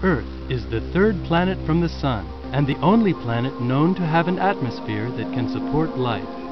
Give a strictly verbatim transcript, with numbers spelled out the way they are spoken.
Earth is the third planet from the Sun and the only planet known to have an atmosphere that can support life.